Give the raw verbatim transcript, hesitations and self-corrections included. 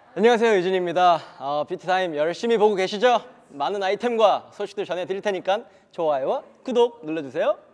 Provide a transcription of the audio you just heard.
안녕하세요, 유진입니다. 어, 비트타임 열심히 보고 계시죠? 많은 아이템과 소식들 전해드릴 테니까 좋아요와 구독 눌러주세요.